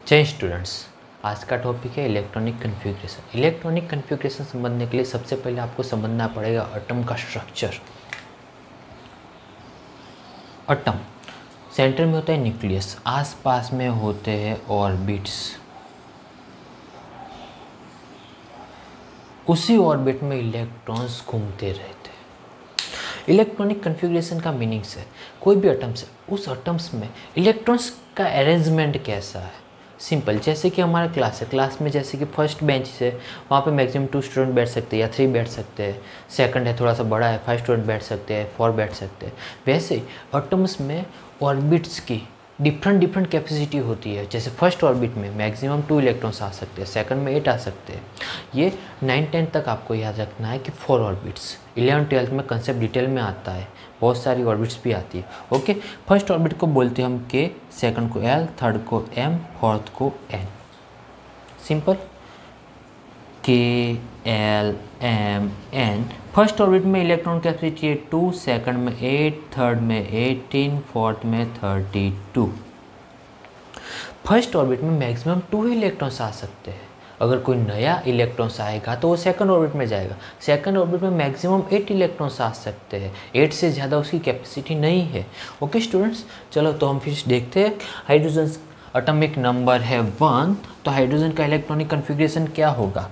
जय स्टूडेंट्स, आज का टॉपिक है इलेक्ट्रॉनिक कन्फिग्रेशन। इलेक्ट्रॉनिक कन्फिग्रेशन समझने के लिए सबसे पहले आपको समझना पड़ेगा एटम का स्ट्रक्चर। एटम सेंटर में होता है न्यूक्लियस, आसपास में होते हैं ऑर्बिट्स, उसी ऑर्बिट में इलेक्ट्रॉन्स घूमते रहते हैं। इलेक्ट्रॉनिक कन्फिग्रेशन का मीनिंग्स है कोई भी एटम्स है, उस एटम्स में इलेक्ट्रॉन्स का अरेंजमेंट कैसा है। सिंपल, जैसे कि हमारा क्लास है, क्लास में जैसे कि फर्स्ट बेंच है, वहाँ पे मैक्सिमम 2 स्टूडेंट बैठ सकते हैं या 3 बैठ सकते हैं। सेकंड है, थोड़ा सा बड़ा है, 5 स्टूडेंट बैठ सकते हैं, 4 बैठ सकते हैं। वैसे ही एटम्स में ऑर्बिट्स की डिफरेंट कैपेसिटी होती है। जैसे फर्स्ट ऑर्बिट में मैक्सिमम 2 इलेक्ट्रॉन्स आ सकते हैं, सेकंड में 8 आ सकते हैं। ये 9-10 तक आपको याद रखना है कि 4 ऑर्बिट्स। 11-12 में कंसेप्ट डिटेल में आता है, बहुत सारी ऑर्बिट्स भी आती है। ओके, फर्स्ट ऑर्बिट को बोलते हैं हम के, सेकंड को एल, थर्ड को एम, फोर्थ को N. Simple, K L M N. First orbit में इलेक्ट्रॉन कैपेसिटी है 2, सेकंड में 8, थर्ड में 18, फोर्थ में 32। फर्स्ट ऑर्बिट में मैक्सिमम 2 इलेक्ट्रॉन्स आ सकते हैं। अगर कोई नया इलेक्ट्रॉन्स आएगा तो वो सेकंड ऑर्बिट में जाएगा। सेकंड ऑर्बिट में मैक्सिमम 8 इलेक्ट्रॉन्स आ सकते हैं, 8 से ज़्यादा उसकी कैपेसिटी नहीं है। ओके स्टूडेंट्स, चलो तो हम फिर देखते हैं। हाइड्रोजन एटॉमिक नंबर है 1, तो हाइड्रोजन का इलेक्ट्रॉनिक कन्फिग्रेशन क्या होगा।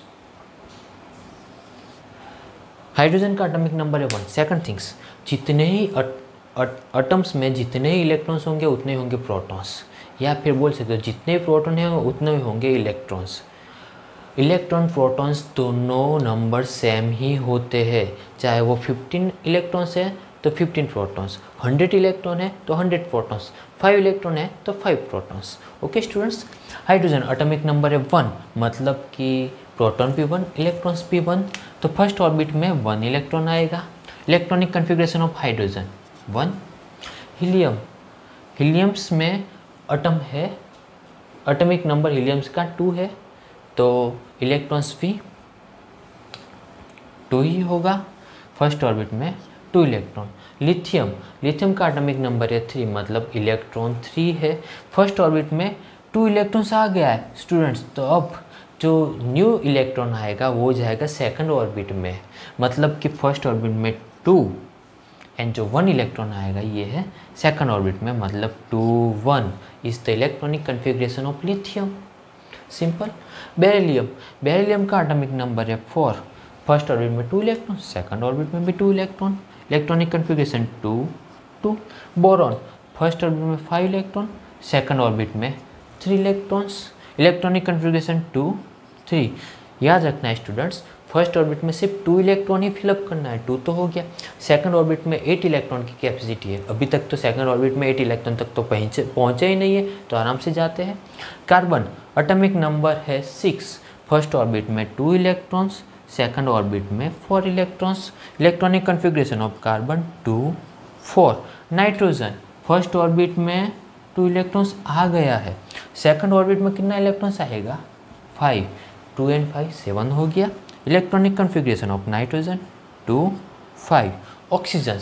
हाइड्रोजन का एटॉमिक नंबर है 1। सेकंड थिंग्स, जितने ही एटम्स में जितने ही इलेक्ट्रॉन्स होंगे उतने ही होंगे प्रोटॉन्स, या फिर बोल सकते हो जितने प्रोटॉन हैं उतने ही होंगे इलेक्ट्रॉन्स। इलेक्ट्रॉन प्रोटॉन्स दोनों नंबर सेम ही होते हैं, चाहे वो 15 इलेक्ट्रॉन्स है तो 15 प्रोटॉन्स, 100 इलेक्ट्रॉन है तो 100 प्रोटॉन्स, 5 इलेक्ट्रॉन है तो 5 protons. Okay students, hydrogen atomic number है 1, मतलब कि प्रोटॉन भी 1, इलेक्ट्रॉन्स भी 1, तो फर्स्ट ऑर्बिट में 1 इलेक्ट्रॉन आएगा। Electronic configuration of hydrogen 1। Helium, heliums में एटम है, एटॉमिक नंबर हीलियम्स का 2 है, तो इलेक्ट्रॉन्स भी 2 ही होगा। फर्स्ट ऑर्बिट में 2 इलेक्ट्रॉन। लिथियम, लिथियम का एटॉमिक नंबर है 3, मतलब इलेक्ट्रॉन 3 है। फर्स्ट ऑर्बिट में 2 इलेक्ट्रॉन्स आ गया है स्टूडेंट्स, तो अब जो न्यू इलेक्ट्रॉन आएगा वो जाएगा सेकंड ऑर्बिट में, मतलब कि फर्स्ट ऑर्बिट में 2 एंड जो 1 इलेक्ट्रॉन आएगा ये है सेकंड ऑर्बिट में, मतलब 2 1 is the electronic configuration of lithium. Simple. Beryllium, beryllium का एटॉमिक नंबर है 4, फर्स्ट ऑर्बिट में 2 इलेक्ट्रॉन, सेकंड ऑर्बिट में भी 2 electron, electronic configuration 2 2। Boron, first orbit में 5 इलेक्ट्रॉन, सेकंड ऑर्बिट में 3 इलेक्ट्रॉन्स, इलेक्ट्रॉनिक कन्फिग्रेशन 2 3। याद रखना है स्टूडेंट्स, फर्स्ट ऑर्बिट में सिर्फ 2 इलेक्ट्रॉन ही फिलअप करना है, 2 तो हो गया। सेकंड ऑर्बिट में 8 इलेक्ट्रॉन की कैपेसिटी है, अभी तक तो सेकंड ऑर्बिट में 8 इलेक्ट्रॉन तक तो पहुँचे ही नहीं है, तो आराम से जाते हैं। कार्बन एटॉमिक नंबर है 6, फर्स्ट ऑर्बिट में 2 इलेक्ट्रॉन्स, सेकंड ऑर्बिट में 4 electrons, electronic configuration of carbon 2 4। Nitrogen, first orbit में 2 इलेक्ट्रॉन्स आ गया है, सेकंड ऑर्बिट में कितना इलेक्ट्रॉन्स आएगा 5, 2 and 5 7 हो गया। Electronic configuration of nitrogen 2 5। Oxygen,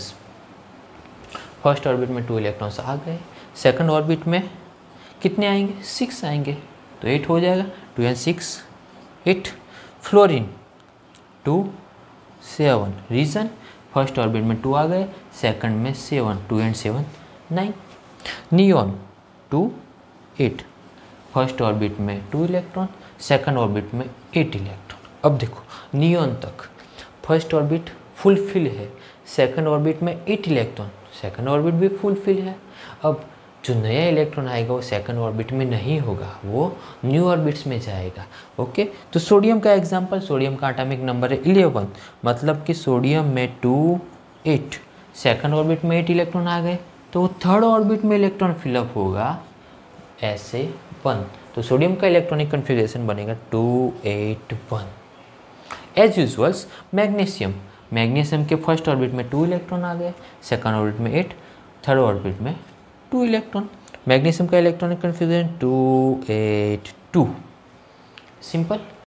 first orbit में 2 इलेक्ट्रॉन्स आ गए, सेकंड ऑर्बिट में कितने आएंगे 6 आएंगे, तो 8 हो जाएगा, 2 and 6 8। Fluorine 2 7, reason first orbit में 2 आ गए, सेकंड में 7, 2 and 7 9। नियॉन 2 8, फर्स्ट ऑर्बिट में 2 इलेक्ट्रॉन, सेकंड ऑर्बिट में 8 इलेक्ट्रॉन। अब देखो नियॉन तक फर्स्ट ऑर्बिट फुलफिल है, सेकंड ऑर्बिट में 8 इलेक्ट्रॉन, सेकंड ऑर्बिट भी फुलफिल है। अब जो नया इलेक्ट्रॉन आएगा वो सेकंड ऑर्बिट में नहीं होगा, वो न्यू ऑर्बिट्स में जाएगा। ओके, तो सोडियम का एग्जांपल, सोडियम का एटॉमिक नंबर है 11, मतलब कि सोडियम में 2 8, सेकंड ऑर्बिट में 8 इलेक्ट्रॉन आ गए, तो वो थर्ड ऑर्बिट में इलेक्ट्रॉन फिलअप होगा ऐसे 1, तो सोडियम का इलेक्ट्रॉनिक कन्फिग्रेशन बनेगा 2 8 1। एज यूजुअल्स मैग्नीशियम, मैग्नीशियम के फर्स्ट ऑर्बिट में 2 इलेक्ट्रॉन आ गए, सेकंड ऑर्बिट में 8, थर्ड ऑर्बिट में 2 इलेक्ट्रॉन, मैग्नीशियम का इलेक्ट्रॉनिक कन्फिग्रेशन 2 8 2। सिंपल।